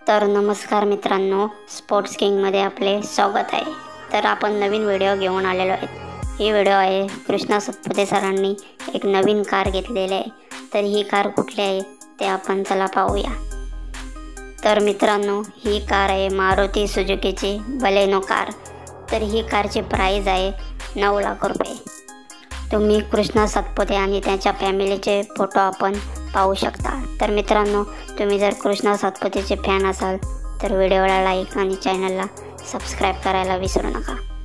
तर नमस्कार मित्रांनो, स्पोर्ट्स किंगमध्ये आपले स्वागत आहे। तर आपण नवीन व्हिडिओ घेऊन आलेलो आहेत। ही व्हिडिओ आहे कृष्णा सतपुते सरांनी एक नवीन कार घेतलेली आहे। तर ही कार कुठली आहे ते आपण चला पाहूया। तर मित्रांनो, ही कार आहे मारुती सुझुकीची बलेनो कार। तर ही कारची प्राइस आहे 9 लाख रुपये। तुम्ही कृष्णा सतपुते आणि त्यांच्या फॅमिलीचे फोटो आपण पाहू शकता। तर मित्रांनो, तुम्ही जर कृष्णा सतपुतेचे फॅन असाल तर व्हिडिओला लाईक आणि चॅनलला सबस्क्राईब करायला विसरू नका।